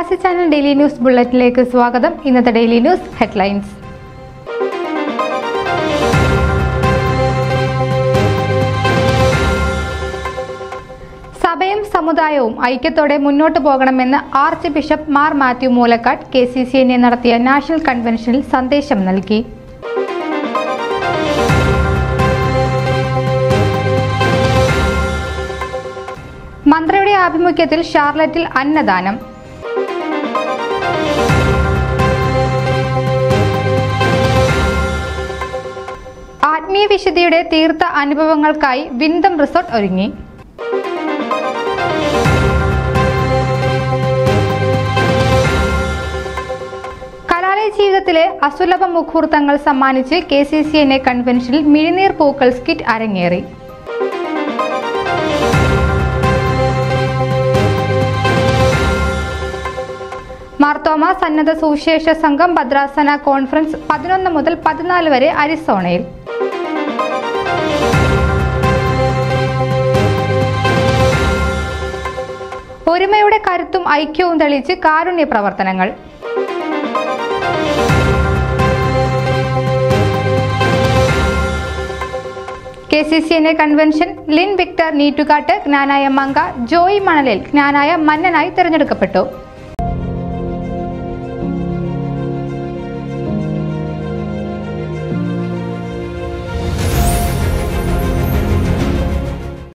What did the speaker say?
പ്രവാസി channel daily news ബുള്ളറ്റിലേക്ക് സ്വാഗതം. ഇന്നത്തെ ഡെയിലി ന്യൂസ് ഹെഡ്ലൈൻസ്. സഭയും സമുദായവും ഐക്യത്തോടെ മുന്നോട്ട് പോകണമെന്ന് archbishop Mar Mathew Moolakkattu KCCNA നടത്തിയ നാഷണൽ കൺവെൻഷനിൽ സന്ദേശം നൽകി. മന്ത്രിയുടെ ആഭിമുഖ്യത്തിൽ ഷാർലറ്റിൽ അന്നദാനം. ആത്മീയ വിശുദ്ധിയുടെ തീർത്ഥ അനുഭവങ്ങൾക്കായി വിന്ദം റിസോർട്ട് ഒരുങ്ങി. കലാലയ ജീവിതത്തിലെ അസുലഭ മുഹൂർത്തങ്ങൾ സമ്മാനിച്ച് KCCNA കൺവെൻഷനിൽ മിഴിനീർ പൂക്കൾ സ്കിറ്റ് അരങ്ങേറി. മാർത്തോമ സന്നദ്ധ സുവിശേഷ സംഘം ഭദ്രാസന കോൺഫറൻസ് 11 മുതൽ 14 വരെ അരിസോണയിൽ. ഒരുമയുടെ കരുത്തും ഐക്യവും തെളിയിച്ച് കാരുണ്യ പ്രവർത്തനങ്ങൾ. KCCNA കൺവെൻഷൻ ലിൻ വിക്ടർ നീറ്റുകാട്ട് ജ്ഞാനായ മങ്ക, ജോയി മണലിൽ ജ്ഞാനായ മന്നനായി തിരഞ്ഞെടുക്കപ്പെട്ടു.